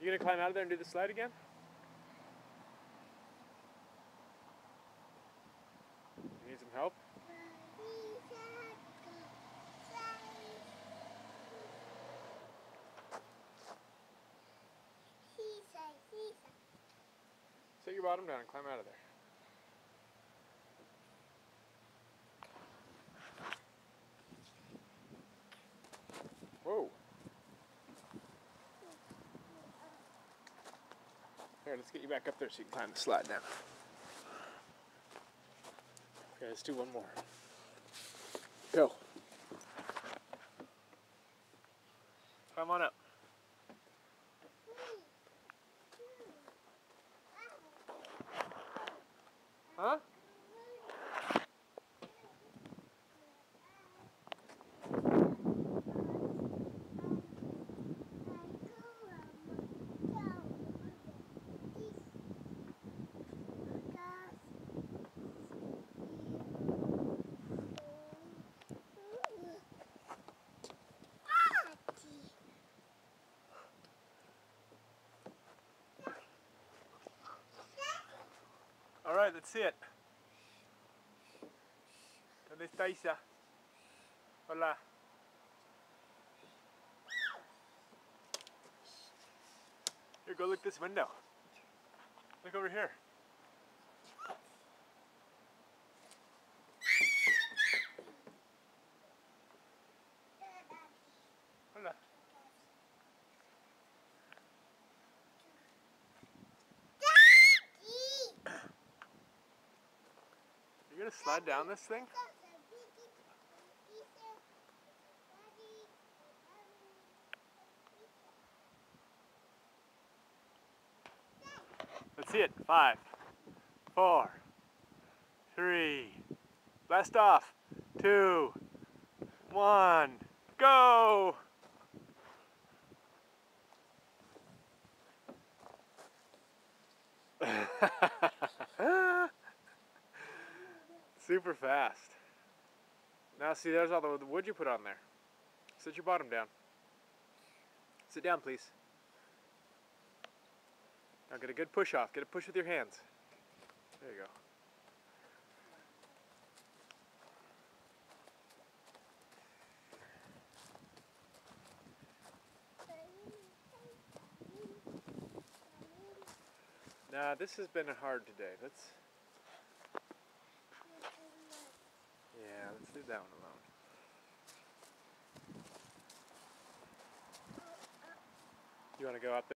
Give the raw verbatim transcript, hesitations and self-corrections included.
You gonna climb out of there and do the slide again? You need some help? Set your bottom down and climb out of there. Whoa. Here, let's get you back up there so you can climb the slide down. Okay, let's do one more. Go. Climb on up. Huh? All right, let's see it. ¿Dónde está Isa? Hola. Here, go look this window. Look over here. Hola. You gonna slide down this thing? Let's see it. Five, four, three, blast off. Two, one, go! Super fast. Now see, there's all the wood you put on there. Sit your bottom down. Sit down, please. Now get a good push off. Get a push with your hands. There you go. Nah, this has been hard today. Let's... Yeah, let's leave that one alone. You want to go up there?